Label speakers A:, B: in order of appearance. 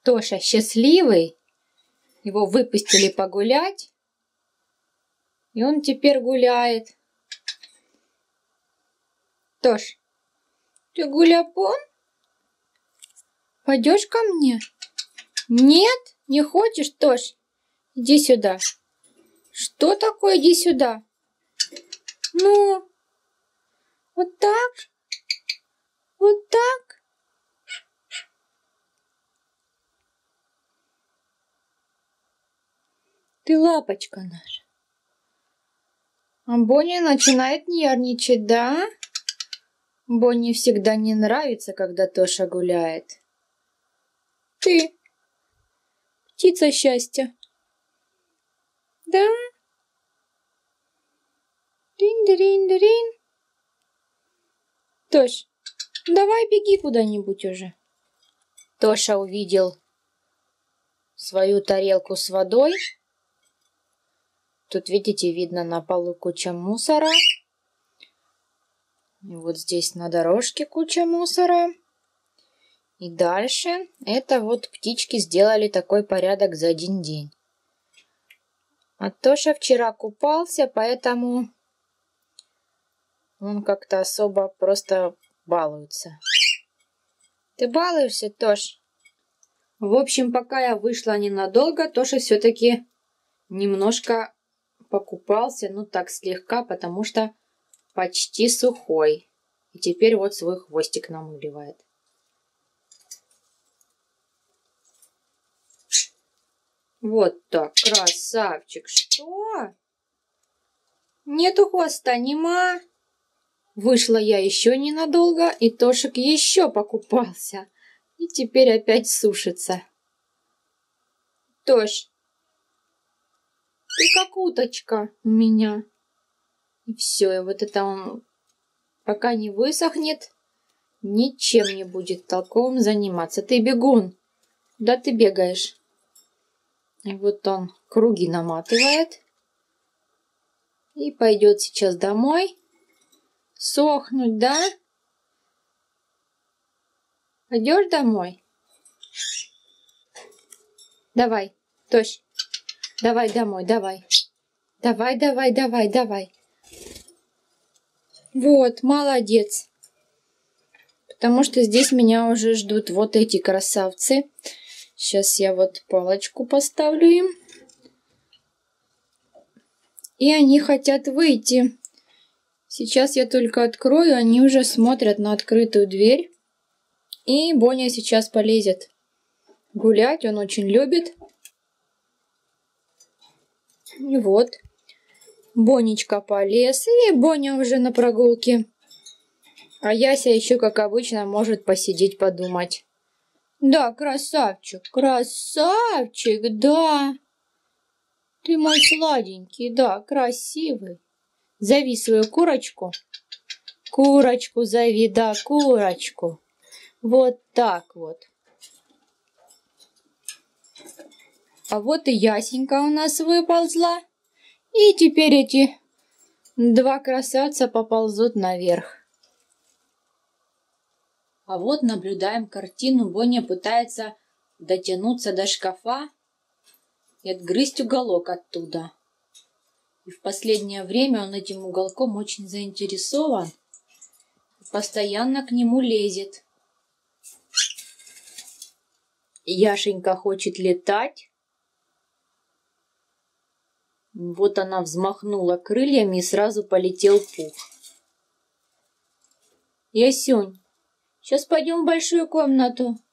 A: Тоша счастливый. Его выпустили погулять. И он теперь гуляет. Тош, ты гуляпон? Пойдешь ко мне? Нет, не хочешь, Тош? Иди сюда. Что такое иди сюда? Ну, вот так? Вот так? Ты лапочка наша. А Боня начинает нервничать, да? Боне всегда не нравится, когда Тоша гуляет. Ты птица счастья. Да? Рин-дирин-дирин. Тош, давай беги куда-нибудь уже. Тоша увидел свою тарелку с водой. Тут, видите, видно на полу куча мусора. И вот здесь на дорожке куча мусора. И дальше это вот птички сделали такой порядок за один день. А Тоша вчера купался, поэтому он как-то особо просто балуется. Ты балуешься, Тош? В общем, пока я вышла ненадолго, Тоша все-таки немножко покупался, ну так слегка, потому что почти сухой. И теперь вот свой хвостик намыливает. Вот так, красавчик. Что? Нету хвоста, нема. Вышла я еще ненадолго, и Тошик еще покупался. И теперь опять сушится. Тош, ты как уточка у меня. И все, и вот это он, пока не высохнет, ничем не будет толковым заниматься. Ты бегун. Куда ты бегаешь? И вот он круги наматывает. И пойдет сейчас домой. Сохнуть, да? Пойдешь домой? Давай, Тош. Давай домой, давай. Давай. Вот, молодец. Потому что здесь меня уже ждут вот эти красавцы. Сейчас я вот палочку поставлю им. И они хотят выйти. Сейчас я только открою, они уже смотрят на открытую дверь. И Боня сейчас полезет гулять, он очень любит. И вот, Бонечка полез, и Боня уже на прогулке. А Яся еще, как обычно, может посидеть, подумать. Да, красавчик, да. Ты мой сладенький, да, красивый. Зови свою курочку. Курочку зови, да, курочку. Вот так вот. А вот и Ясенька у нас выползла. И теперь эти два красавца поползут наверх. А вот наблюдаем картину. Боня пытается дотянуться до шкафа и отгрызть уголок оттуда. И в последнее время он этим уголком очень заинтересован. Постоянно к нему лезет. Яшенька хочет летать. Вот она взмахнула крыльями и сразу полетел пух. Ясюнь, сейчас пойдем в большую комнату.